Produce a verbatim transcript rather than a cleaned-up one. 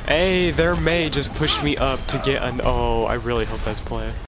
Hey, their May just pushed me up to get an. Oh, I really hope that's play.